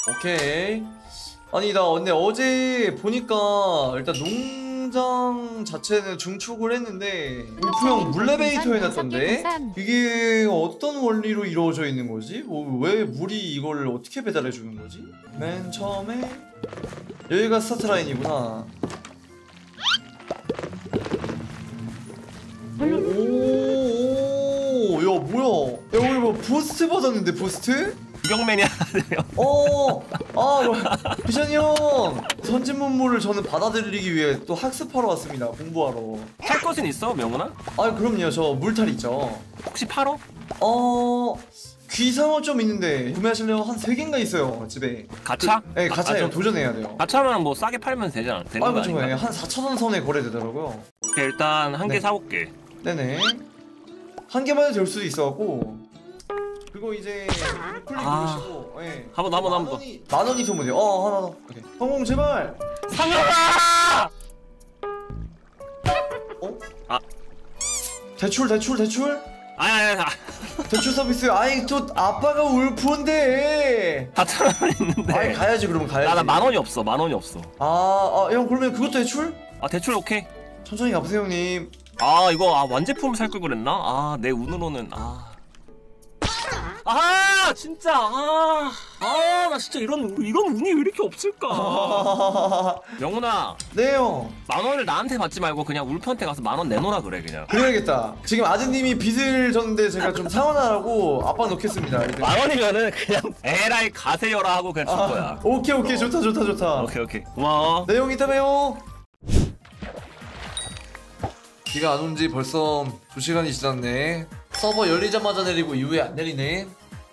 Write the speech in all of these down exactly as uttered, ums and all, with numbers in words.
오케이. 아니 나 근데 어제 보니까 일단 농장 자체는 중축을 했는데 울프형 물레베이터 해놨던데? 이게 어떤 원리로 이루어져 있는 거지? 어, 왜 물이 이걸 어떻게 배달해주는 거지? 맨 처음에 여기가 스타트 라인이구나. 오오오, 야 뭐야? 야 우리 뭐 부스트 받았는데 부스트? 구경맨이 하나네요. 어, 아, 비션이 형 선진 문물을 저는 받아들이기 위해 또 학습하러 왔습니다. 공부하러. 팔 것은 있어, 명훈아? 아, 그럼요. 저 물탈 있죠. 혹시 팔어? 어, 귀상어 좀 있는데 구매하시려면 한 세 개인가 있어요 집에. 가차? 그, 네, 가차예요. 아, 저, 도전해야 돼요. 가차면 뭐 싸게 팔면 되잖아. 되는 아, 거 그렇죠. 아닌가? 한 사천 원 선에 거래되더라고요. 오케이, 일단 한 개 네. 사올게. 네네. 한 개만 해도 될 수도 있어갖고. 그거 이제 클릭 아. 누르시고, 예. 한 번, 한 번, 한 번. 만 원이 소문이요. 어, 하나 더. 오케이. 성공 제발. 상영아! 어? 아. 대출 대출 대출? 아니, 아니, 아니. 대출 서비스. 아이 저 아빠가 울프인데. 사천 원 있는데. 아이 가야지 그러면 가야지. 나, 나 만 원이 없어, 만 원이 없어. 아, 아, 형 그러면 그것도 대출? 아, 대출 오케이. 천천히 가보세요 형님. 아, 이거, 아, 완제품 살 걸 그랬나? 아, 내 운으로는, 아. 아, 진짜, 아. 아, 나 진짜 이런, 이런 운이 왜 이렇게 없을까? 명훈아, 네 형. 만 원을 나한테 받지 말고 그냥 울프한테 가서 만 원 내놓으라 그래, 그냥. 그래야겠다. 지금 아드님이 빚을 졌는데 제가 좀 상환하라고 아빠 놓겠습니다. 이제. 만 원이면은 그냥 에라이 가세요라 하고 그냥 줄 아, 거야. 오케이 오케이 좋다 좋다 좋다. 오케이, 오케이. 고마워. 네 형 이따 봬요. 비가 안 온 지 벌써 두 시간이 지났네. 서버 열리자마자 내리고 이후에 안 내리네.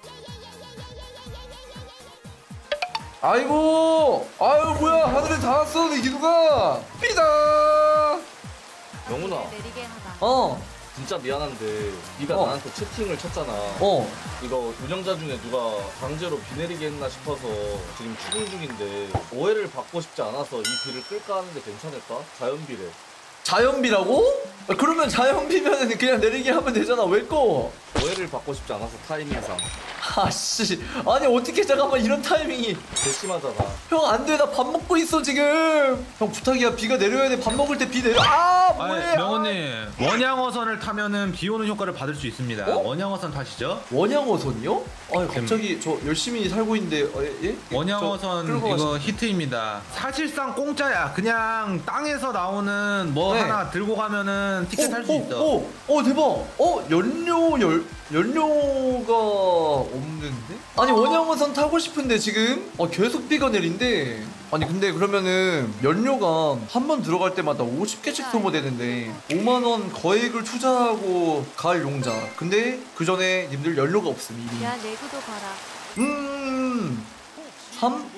아이고, 아유 뭐야 하늘에 닿았어 내 기두가. 비다. 명훈아, 어, 진짜 미안한데 네가 어. 나한테 채팅을 쳤잖아. 어. 이거 운영자 중에 누가 강제로 비 내리게 했나 싶어서 지금 추궁 중인데 오해를 받고 싶지 않아서 이 비를 끌까 하는데 괜찮을까? 자연비래. 자연비라고? 아, 그러면 자연비면은 그냥 내리게 하면 되잖아. 왜 꺼? 오해를 받고 싶지 않아서 타이밍상. 아씨, 아니 어떻게 잠깐만 이런 타이밍이. 괘씸하잖아. 형 안돼, 나 밥 먹고 있어 지금. 형 부탁이야, 비가 내려야 돼. 밥 먹을 때 비 내려. 아 뭐해? 아니, 명호님 원양어선을 타면은 비 오는 효과를 받을 수 있습니다. 어? 원양어선 타시죠? 원양어선이요? 아 갑자기 저 열심히 살고 있는데 어, 예? 원양어선 저 끌고 이거 가시- 히트입니다. 사실상 공짜야. 그냥 땅에서 나오는 뭐 네. 하나 들고 가면은 티켓 할 수 있어. 오, 오, 오, 대박. 어, 연료 열 연료가 없는데? 아니 원양어선 타고 싶은데 지금 어 계속 비가 내린대. 아니 근데 그러면은 연료가 한 번 들어갈 때마다 오십 개씩 소모되는데 오만 원 거액을 투자하고 갈 용자. 근데 그 전에 님들 연료가 없음 이미. 야 내구도 봐라. 음. 삼.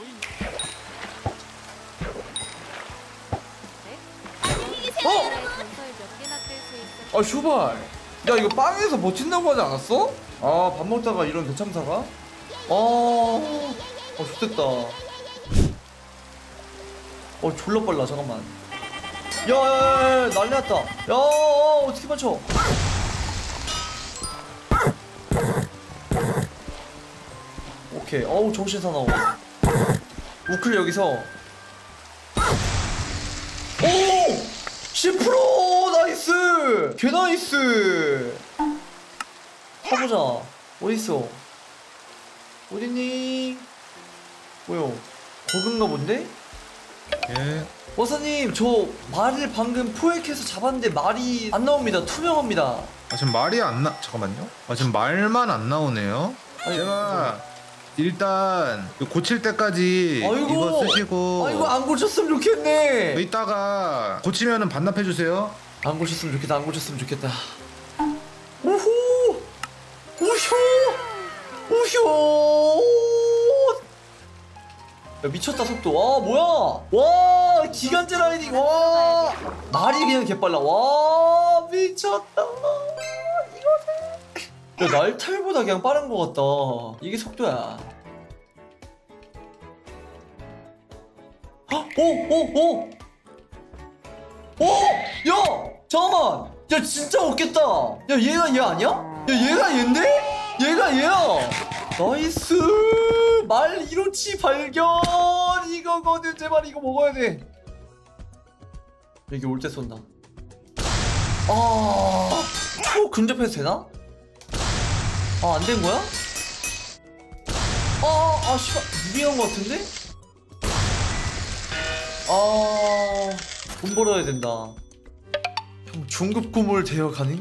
어? 나라의 전설 몇 개나 뜰 수 있어. 아 슈발. 야 이거 빵에서 버틴다고 하지 않았어? 아 밥 먹다가 이런 대참사가? 아, 어 좋됐다. 어 졸라 빨라. 잠깐만. 야야야야 난리 났다. 야 어, 어떻게 맞춰? 오케이. 어우 정신 사나워. 우클 여기서. 오! 십 퍼센트 나이스! 개 나이스! 타보자. 어딨어? 어딨니? 뭐야? 거긴가 본데? 예. 버사님 저 말을 방금 포획해서 잡았는데 말이 안 나옵니다. 투명합니다. 아, 지금 말이 안 나. 잠깐만요. 아, 지금 말만 안 나오네요. 아니, 제가 일단 이거 고칠 때까지 아이고. 이거 쓰시고. 아 이거 안 고쳤으면 좋겠네. 이따가 고치면은 반납해 주세요. 안 고쳤으면 좋겠다. 안 고쳤으면 좋겠다. 우후! 우효! 우효! 야 미쳤다 속도. 와 뭐야? 와 기간제 라이딩. 와 말이 그냥 개빨라. 와 미쳤다. 이거는. 야 날탈보다 그냥 빠른 것 같다. 이게 속도야. 헉! 오! 오! 오! 오! 야! 잠깐만! 야 진짜 없겠다! 야 얘가 얘 아니야? 야 얘가 얘인데? 얘가 얘야! 나이스! 말 이로치 발견 이거거든. 제발 이거 먹어야 돼. 여기 올 때 쏜다. 아, 초 근접해도 되나? 아, 안 된 거야? 아, 아, 씨발 무리한 거 같은데? 아, 돈 벌어야 된다. 형 중급 고물 되어 가능?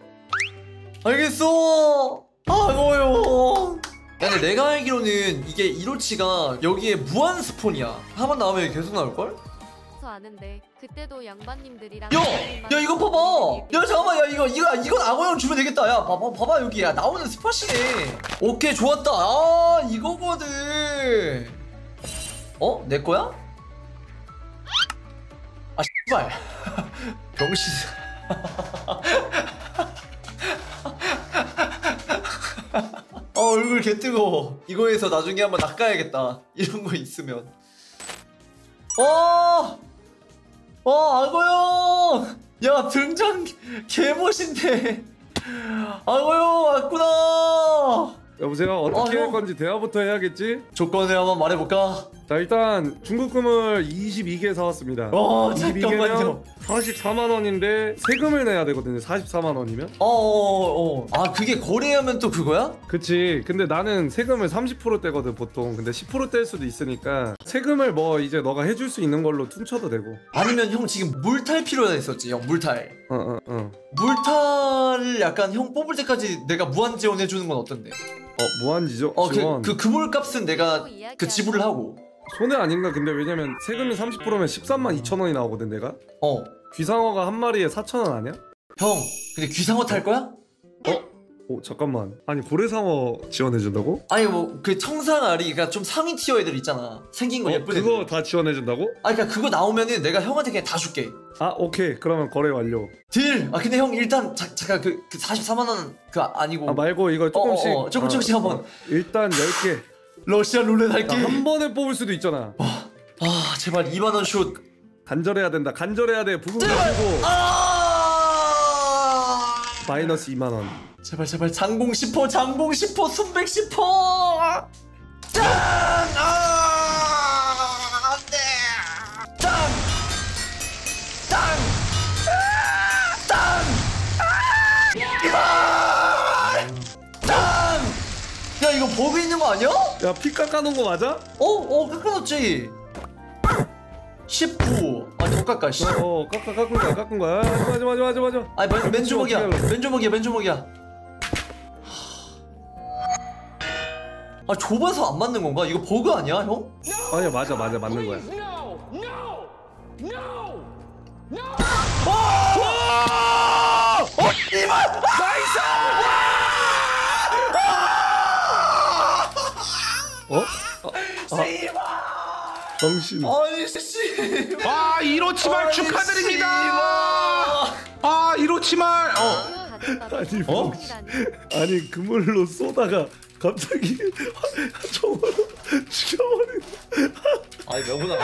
알겠어. 아고요. 야, 근데 내가 알기로는 이게 이로치가 여기에 무한 스폰이야. 한 번 나오면 계속 나올걸? 저 아는데 그때도 양반님들이랑 야! 야 이거 봐봐! 야 잠깐만, 야 이거 이거 이건 악어형 주면 되겠다. 야 봐봐 봐봐 여기 야 나오는 스팟이네. 오케이 좋았다. 아 이거거든. 어? 내 거야? 아 씨발 병신. 어 얼굴 개 뜨거워. 이거에서 나중에 한번 낚아야겠다. 이런 거 있으면. 어! 어 악어형! 야 등장 개멋인데. 악어형 왔구나. 여보세요? 어떻게 어, 할 형. 건지 대화부터 해야겠지? 조건을 한번 말해볼까? 자 일단 중국금을 이십이 개 사왔습니다. 어 이십이 잠깐만요. 개면 사십사만 원인데 세금을 내야 되거든요. 사십사만 원이면. 어어어 어. 아 그게 거래하면 또 그거야? 그치. 근데 나는 세금을 삼십 퍼센트 떼거든 보통. 근데 십 퍼센트 뗄 수도 있으니까 세금을 뭐 이제 너가 해줄 수 있는 걸로 퉁쳐도 되고. 아니면 형 지금 물탈 필요가 있었지. 형 물탈. 어어 어. 어. 물탈을 약간 형 뽑을 때까지 내가 무한 지원해주는 건 어떤데? 어 무한지죠? 어 그 지원. 그 그물값은 내가 그 지불을 하고. 손해 아닌가? 근데 왜냐면 세금이 삼십 퍼센트면 십삼만 이천 원이 나오거든 내가. 어 귀상어가 한 마리에 사천 원 아니야? 형 근데 귀상어 탈 거야? 오 잠깐만. 아니 고래상어 지원해준다고? 아니 뭐 그 청상아리 그러니까 좀 상위 티어 애들 있잖아. 생긴 거 어, 예쁜 그거 애들. 다 지원해준다고? 아 그러니까 그거 나오면은 내가 형한테 그냥 다 줄게. 아 오케이. 그러면 거래 완료. 딜! 아 근데 형 일단 자, 잠깐 그, 그 사십사만 원 그 아니고 아 말고 이거 조금씩. 어, 어, 어, 조금 조금씩 어, 한번. 어. 일단 열 개. 러시아 룰렛 할게. 한 번에 뽑을 수도 있잖아. 아 제발 이만 원 슛. 간절해야 된다. 간절해야 돼. 부금 가지고 아 마이너스 이만 원. 제발 제발 장공 십 퍼센트 장공 십 퍼센트 순백 십 퍼센트 짠! 아 안돼. 짠! 짠! 짠! 아! 짠! 야 이거 버그 있는 거 아니야? 야 피 깎아놓은 거 맞아? 어? 어 깎아놨지. 십구. 아니 더 깎아 씨. 어 깎아 깎은 거야 깎은 거야. 맞아 맞아 맞아 맞아. 아니 맨, 맨주먹이야 어떻게 하려고? 맨주먹이야 맨주먹이야. 아 좁아서 안 맞는 건가? 이거 버그 아니야 형? 아니야 맞아 맞아 맞는 거야. 어 이만 나이스. 어? 아, 정신. 아니 씨. 아 이로치말 축하드립니다. 아 이로치말. 어. 아니 어? 아니 그물로 쏘다가 갑자기 총으로 죽여버린. 아니 명훈아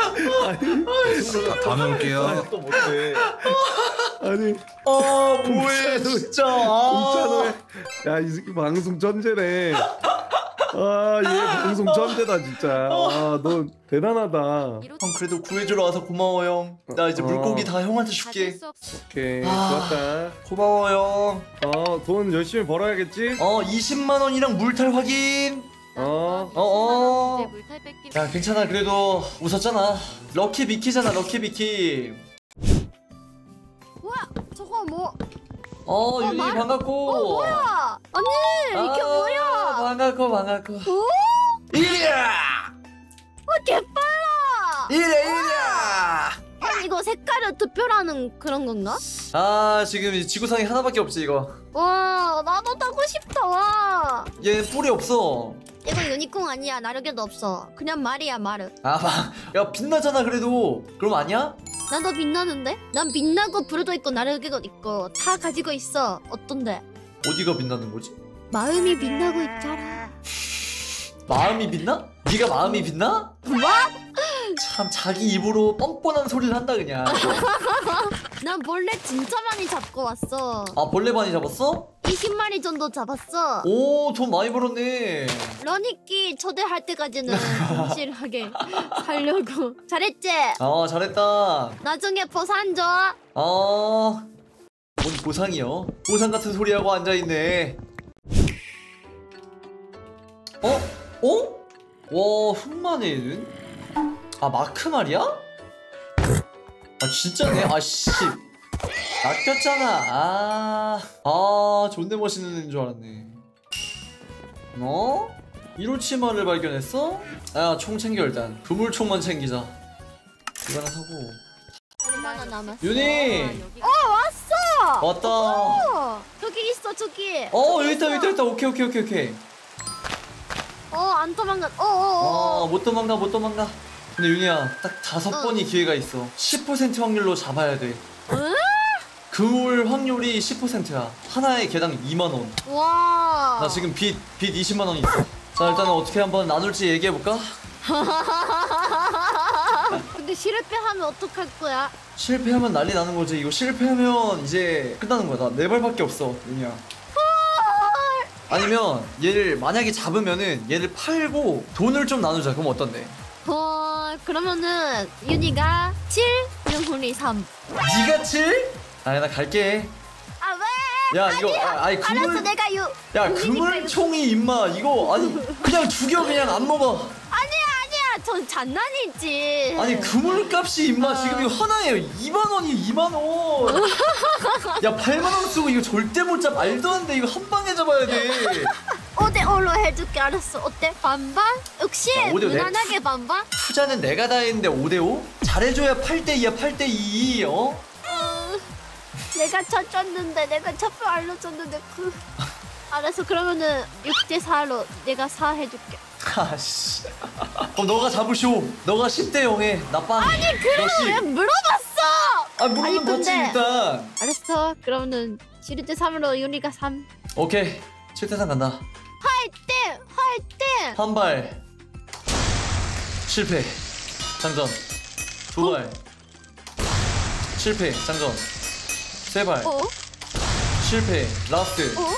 다 넣을게요. 또 못해. 아니 아 뭐해 공짜로- 진짜. 공짜로 아. 해. 야 이 새끼 방송 천재네. 아 얘 방송 천재다 진짜. 아너 대단하다. 형 그래도 구해주러 와서 고마워 형. 나 이제 어. 물고기 다 형한테 가질 줄게. 수 없어. 오케이 아. 좋았다. 고마워 형. 어돈 열심히 벌어야겠지? 어 이십만 원이랑 물탈 확인. 어. 어, 어. 이제 물탈 뺏긴. 야 괜찮아 그래도 웃었잖아. 럭키 비키잖아 럭키 비키. 뭐야? 저거 뭐? 어 윤희 말- 반갑고. 어 뭐야? 언니 이게 아, 뭐야? 반갑고 반갑고. 오? 이리야. 어 개빨라! 이리야 이리야. 아니 이거 색깔을 투표라는 그런 건가? 아 지금 이 지구상에 하나밖에 없지 이거. 와 나도 타고 싶다 와. 얘 뿔이 없어. 이거 유니콘 아니야 나르게도 없어. 그냥 말이야 말을. 아, 막, 야 빛나잖아 그래도. 그럼 아니야? 난 더 빛나는데? 난 빛나고 부르도 있고 나르게도 있고 다 가지고 있어. 어떤데? 어디가 빛나는 거지? 마음이 빛나고 있잖아. 마음이 빛나? 네가 마음이 빛나? 뭐? 참 자기 입으로 뻔뻔한 소리를 한다 그냥. 난 벌레 진짜 많이 잡고 왔어. 아 벌레 많이 잡았어? 이십 마리 정도 잡았어. 오, 돈 많이 벌었네. 러니키 초대할 때까지는 진실하게 살려고. 잘했지? 아, 잘했다. 나중에 보상 줘. 아, 뭔 보상이요? 보상 같은 소리하고 앉아있네. 어? 어? 와, 흑마네는? 아, 마크 말이야? 아, 진짜네? 아, 씨. 낚였잖아. 아, 아, 존내 멋있는 애인 줄 알았네. 어? 이로치마를 발견했어? 야, 총 챙겨 일단. 그물총만 챙기자. 이거 하나 사고. 얼마나 남았어? 윤희! 어 왔어. 왔다. 어 저기 있어 저기. 어, 저기 여기 있다, 있어. 여기 있다. 오케이, 오케이, 오케이, 오케이. 어안 도망가. 어어어. 어, 못 도망가, 못 도망가. 근데 윤희야, 딱 다섯 어. 번이 기회가 있어. 십 퍼센트 확률로 잡아야 돼. 응? 그물 확률이 십 퍼센트야. 하나에 개당 이만 원. 와. 나 지금 빚, 빚 이십만 원 있어. 자, 일단은 어떻게 한번 나눌지 얘기해볼까? 근데 실패하면 어떡할 거야? 실패하면 난리 나는 거지. 이거 실패하면 이제 끝나는 거야. 나 네 발밖에 없어, 윤희야. 아니면 얘를 만약에 잡으면은 얘를 팔고 돈을 좀 나누자. 그럼 어떤데? 어 그러면은 윤희가 칠, 영훈이 삼. 네가 칠? 아니, 나 갈게. 아 왜? 야, 이거 아, 아니 알았어 그물 내가 유. 야, 윤희니까 그물총이 임마. 이거 아니 그냥 죽여. 그냥 안 먹어. 아니야 아니야 전 장난이지. 아니 그물값이 임마 지금 이거 하나에 이만 원이 이만 원. 야, 팔만 원 쓰고 이거 절대 못 잡. 말도 안 돼. 이거 한 방에 잡아야 돼. 오 대 오로 해줄게. 알았어. 어때? 반반? 역시 야, 오 대 오. 무난하게 반반? 투자는 내가 다 했는데 오 대 오? 잘해줘야 팔 대 이야. 팔 대 이. 어? 어, 내가 쳤었는데 내가 첫표 알려줬는데 그 알았어. 그러면은 육 대 사로 내가 사 해줄게. 아씨. 그럼 너가 잡으쇼. 너가 십 대 영에 나 빵. 아니 그래 왜 물어봤어? 아, 물론 아니, 맞지 근데- 일단. 알았어. 그러면은 칠 대 삼으로 윤희가 삼. 오케이. 칠 대 삼 간다. 화이팅! 화이팅! 한 발 실패. 장전. 두 발 실패. 장전. 세 발 어? 실패. 라스트. 어?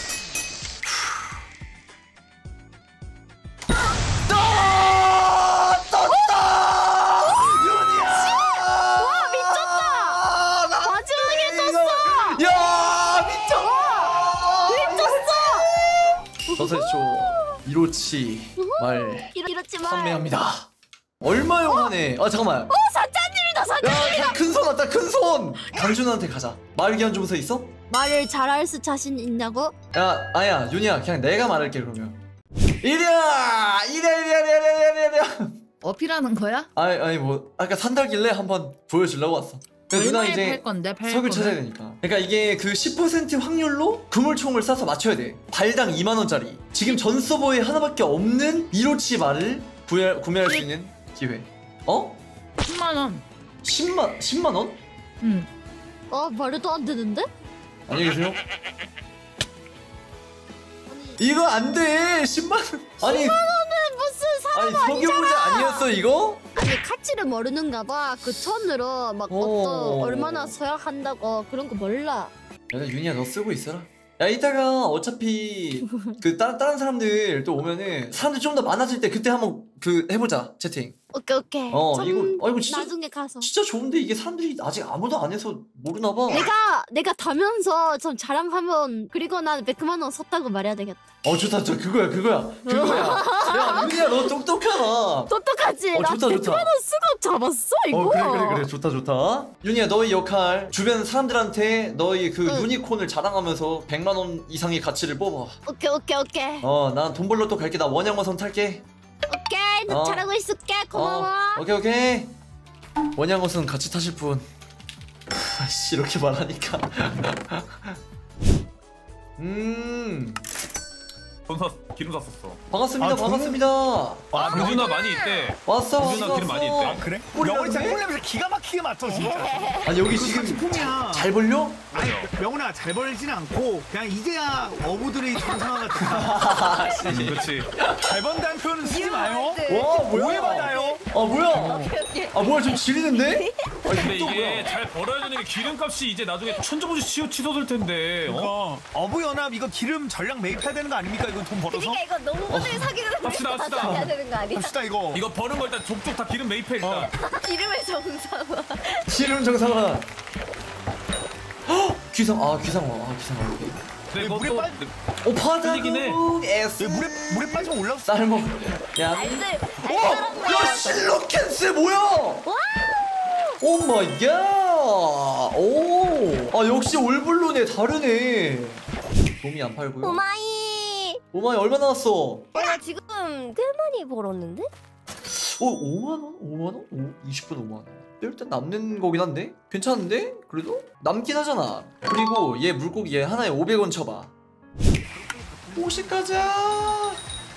아, 떴다! 윤희야! 와 미쳤다! 아, 나 마지막에 이거- 떴어! 야, 미쳤다! 미쳤어! 서세초 이로치 말 이러, 이렇지 마. 판매합니다. 얼마요 하네? 아, 잠깐만. 어 사장님이다 사장님. 야, 큰 손 왔다. 큰 손. 강준한테 가자. 마을기한 주문서 있어? 말을 잘할 수 자신 있냐고? 야, 아야, 윤희야, 그냥 내가 말할게 그러면. 이리야, 이리야, 이리야, 이리야, 이리야, 이리야. 어필하는 거야? 아니, 아니 뭐 아까 산다길래 한번 보여주려고 왔어. 근데 누나 얼마에 이제 팔 건데? 팔 석을 거는? 찾아야 되니까. 그러니까 이게 그 십 퍼센트 확률로 그물총을 쏴서 맞춰야 돼. 발당 이만 원짜리. 지금 전 서버에 하나밖에 없는 이로치 말을 구해, 구매할 수 있는 기회. 어? 십만 원. 십만 십만 원? 응. 어 말도 안 되는데? 안녕히 계세요. 아니 이거 안 돼. 십만 원. 아니, 무슨 사람 아니 석유부자 아니었어 이거? 아니 가치를 모르는가 봐. 그 천으로 막 어. 어떤 얼마나 소약한다고 그런 거 몰라. 야, 윤희야, 너 쓰고 있어라. 야, 이따가 어차피 그 다른 다른 사람들 또 오면은 사람들 좀 더 많아질 때 그때 한번 그 해보자 채팅. 오케이 오케이. 어, 좀 이거- 어, 이거 진짜- 나중에 가서. 진짜 좋은데 이게 사람들이 아직 아무도 안 해서 모르나 봐. 내가 내가 다면서 좀 자랑하면 그리고 난 백만 원 썼다고 말해야 되겠다. 어, 좋다, 좋다. 그거야, 그거야, 그거야. 야, 윤희야, 너 똑똑하다. 똑똑하지? 어, 나 좋다, 좋다. 백만 원 쓰고 잡았어 이거. 어, 그래, 그래, 그래. 좋다, 좋다. 윤희야, 너의 역할 주변 사람들한테 너의 그 응. 유니콘을 자랑하면서 백만 원 이상의 가치를 뽑아. 오케이 오케이 오케이. 어, 난 돈 벌러 또 갈게. 나 원양어선 탈게. 오케이 나 어. 잘하고 있을게. 고마워. 어, 오케이, 오케이. 원양어선 같이 타실 분. 아씨, 이렇게 말하니까. 음, 돈 샀, 기름 샀었어. 반갑습니다, 아, 저는- 반갑습니다. 아, 경준아 많이 있대. 왔어, 왔어, 경준아 기름 많이 왔어. 있대. 그래? 꿀 명훈이 진짜 났네? 꿀냄새 기가 막히게 맡아 진짜. 아니, 여기 그 지금 상품이야. 잘 벌려? 아니 명훈아 잘 벌지는 않고 그냥 이제야 어부들이 정상화가 됐다. 음, 그렇지. 잘 번다는 표현은 쓰지 마요. 와, 뭐야? 오해받아요. 아 뭐야? 아 뭐야 좀 지리는데? 아 근데 이게 또 이게 뭐야? 잘 벌어야 되는 게 기름값이 이제 나중에 천정부지 치우 치솟을 텐데. 어? 어. 어부연합 이거 기름 전량 매입해야 되는 거 아닙니까? 이거 돈 벌어서? 그러니까 이거 농부들 사기는 합시다, 합시다. 해야 되는 거 아니야? 합시다 이거. 이거 버는 거 일단 족족 다 기름 매입해 일단. 기름의 정상화. 지름 정상화. 헉! 귀상 아 귀상화 아 귀상화 여기. 근데 물에 그것도 빠져- 오 틀리긴 해. 파다국 S. 왜 물에 물에 빠지면 올라올 수. 쌀먹. 야. 알들 어! 야 실로캔스 뭐야? 오 마이 갓! 오! 아 역시 올블루네 다르네. 돔이 안 팔고요. 오마이. 오마이 얼마 나왔어? 내가 지금 꽤 많이 벌었는데? 어 오만 원? 오만 원? 오, 이십 분 오만 원. 일단 남는 거긴 한데? 괜찮은데? 그래도? 남긴 하잖아. 그리고 얘 물고기 얘 하나에 오백 원 쳐봐. 오십 가자.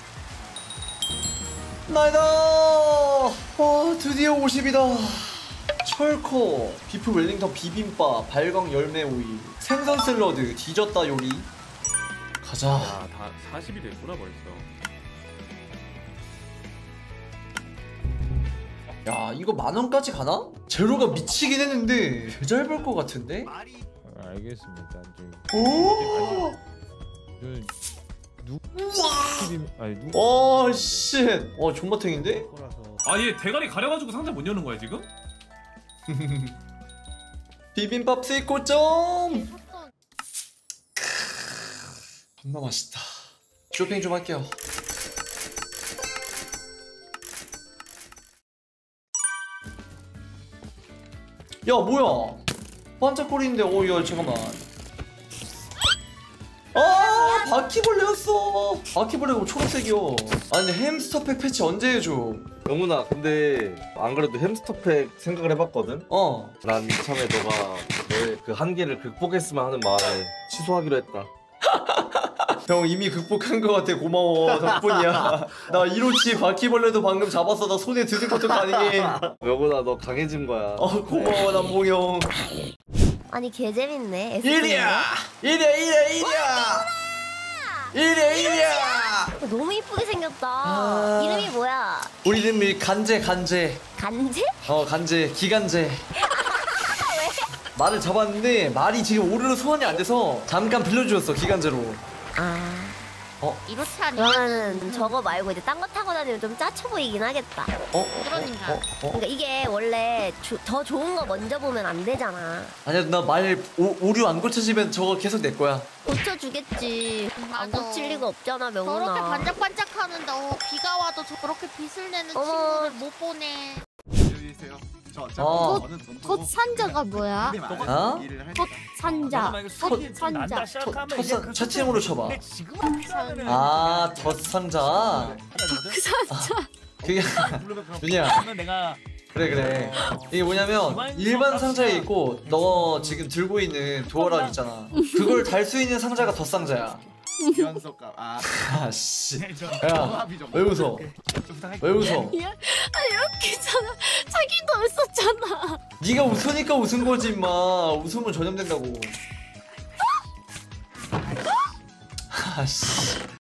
나이다. 와 드디어 오십이다. 철커, 비프 웰링턴 비빔밥, 발광 열매 오일, 생선 샐러드, 뒤졌다 요리. 가자. 아다 사십이 됐구나 벌써. 야 이거 만 원까지 가나? 제로가 미치긴 했는데 개 잘 벌 것 같은데? 알겠습니다. 오! 아니 누 어 쉣. 어 존맛탱인데? 아얘 대가리 가려가지고 상자 못 여는 거야 지금? 비빔밥 쓰이고 좀. 겁나 맛있다. 쇼핑 좀 할게요. 야 뭐야? 반짝거리는데 오야 잠깐만. 아 바퀴벌레였어. 바퀴벌레가 초록색이요. 아니 근데 햄스터팩 패치 언제 해줘? 영훈아 근데 안 그래도 햄스터팩 생각을 해봤거든? 어. 난 이참에 너가 너의 그 한계를 극복했으면 하는 마음에 취소하기로 했다. 형 이미 극복한 것 같아. 고마워 덕분이야. 나 이로치 바퀴벌레도 방금 잡았어. 나 손에 드는 것도 가능해. 영훈아 너 강해진 거야. 어 고마워 남봉 형. 아니 개 재밌네. 일이야 일이야 일이야 일이야 일이야 일이야. 너무 이쁘게 생겼다. 아. 이름이 뭐야? 우리 이름이 간제 간제. 간제? 어 간제 기간제. 말을 잡았는데 말이 지금 오르르 소환이 안 돼서 잠깐 빌려주었어 기간제로. 아. 어? 이렇게 하니까 그러면은 저거 말고 이제 딴 거 타고 다니면 좀 짜쳐 보이긴 하겠다. 어? 그러니까. 어? 어? 그러니까 이게 원래 조, 더 좋은 거 먼저 보면 안 되잖아. 아니야 나 말 오류 안 고쳐지면 저거 계속 내 거야. 고쳐주겠지. 안 맞아. 고칠 리가 없잖아 명훈아. 저렇게 반짝반짝하는데 어, 비가 와도 저렇게 빛을 내는 어머. 친구를 못 보네. 어. 톳 산자가 뭐야? 어? 톳 산자. 톳 산자. 첫산 채팅으로 쳐봐. 아 덧상자. 그 산자. 그게 윤이야. 내가 그래 그래. 이게 뭐냐면 일반 상자에 있고 너 지금 들고 있는 도어락 있잖아. 그걸 달 수 있는 상자가 덧상자야. 연속값. 아. 아씨. 야 왜 웃어? 왜 웃어? 야, 아 이렇게잖아. 자기도 웃었잖아. 네가 웃으니까 웃은 거지 임마. 웃으면 전염된다고. 아씨.